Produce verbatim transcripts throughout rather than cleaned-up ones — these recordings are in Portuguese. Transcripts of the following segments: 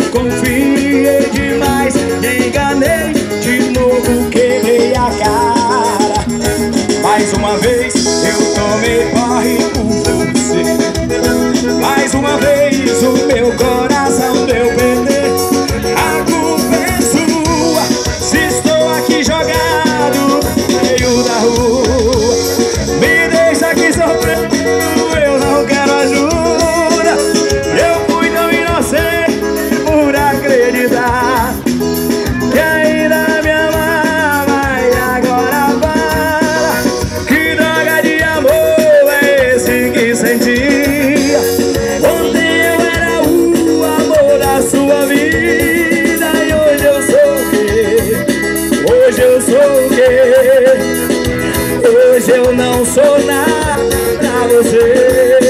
confiei demais, me enganei, de novo quebrei a cara. Mais uma vez eu tomei porre por você. Mais uma vez o meu coração deu perder. A culpa é sua, se estou aqui jogado no meio da rua. Me deixa aqui sofrendo, eu não quero ajuda. Eu fui tão inocente por acreditar que ainda me amava e agora para. Que droga de amor é esse que sentia? Ontem eu era o amor da sua vida e hoje eu sou o quê? Hoje eu sou o quê? Hoje eu não sou nada pra você.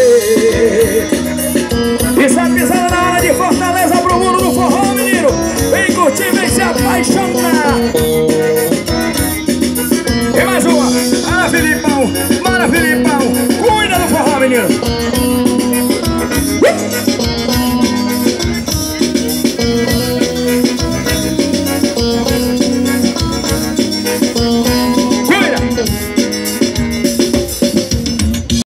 Isso é pisada na hora de Fortaleza pro mundo do forró, menino. Vem curtir, vem se apaixonar. E mais uma. Mara Filipão, Mara Filipão. Cuida do forró, menino.